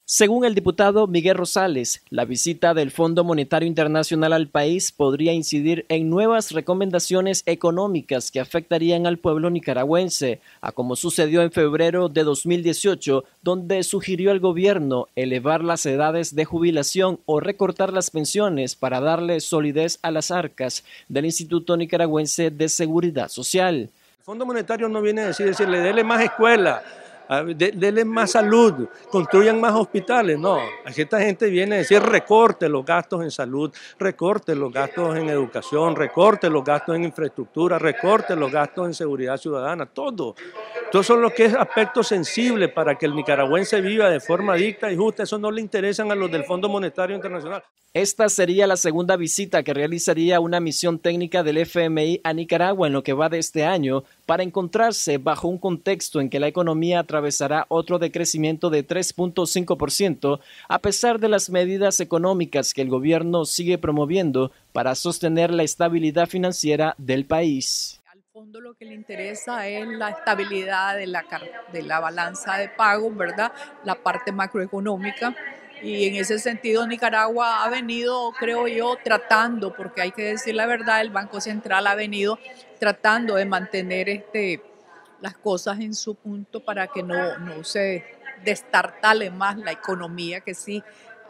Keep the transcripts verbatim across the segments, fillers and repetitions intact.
Según el diputado Miguel Rosales, la visita del Fondo Monetario Internacional al país podría incidir en nuevas recomendaciones económicas que afectarían al pueblo nicaragüense, a como sucedió en febrero de dos mil dieciocho, donde sugirió al gobierno elevar las edades de jubilación o recortar las pensiones para darle solidez a las arcas del Instituto Nicaragüense de Seguridad Social. El Fondo Monetario no viene a decir, decirle, dele más escuela, denle más salud, construyan más hospitales. No, esta gente viene a decir recorte los gastos en salud, recorte los gastos en educación, recorte los gastos en infraestructura, recorte los gastos en seguridad ciudadana, todo. Todo eso es lo que es aspecto sensible para que el nicaragüense viva de forma dicta y justa. Eso no le interesan a los del Fondo Monetario Internacional. Esta sería la segunda visita que realizaría una misión técnica del F M I a Nicaragua en lo que va de este año, para encontrarse bajo un contexto en que la economía atravesará otro decrecimiento de tres punto cinco por ciento, a pesar de las medidas económicas que el gobierno sigue promoviendo para sostener la estabilidad financiera del país. Al fondo lo que le interesa es la estabilidad de la, de la balanza de pagos, ¿verdad? La parte macroeconómica. Y en ese sentido Nicaragua ha venido, creo yo, tratando, porque hay que decir la verdad, el Banco Central ha venido tratando de mantener este, las cosas en su punto para que no, no se destartale más la economía, que sí,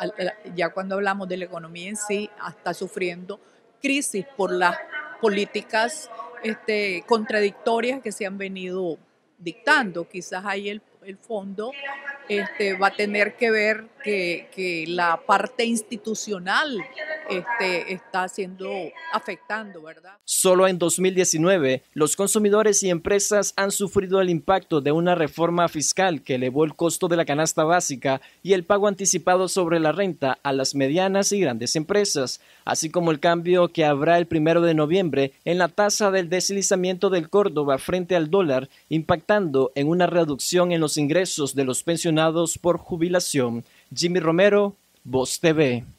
ya cuando hablamos de la economía en sí, está sufriendo crisis por las políticas este, contradictorias que se han venido dictando. Quizás ahí el, el fondo este, va a tener que ver que, que la parte institucional este, está siendo afectando, ¿verdad? Solo en dos mil diecinueve, los consumidores y empresas han sufrido el impacto de una reforma fiscal que elevó el costo de la canasta básica y el pago anticipado sobre la renta a las medianas y grandes empresas, así como el cambio que habrá el primero de noviembre en la tasa del deslizamiento del Córdoba frente al dólar, impactando en una reducción en los ingresos de los pensionados por jubilación. Jimmy Romero, Voz T V.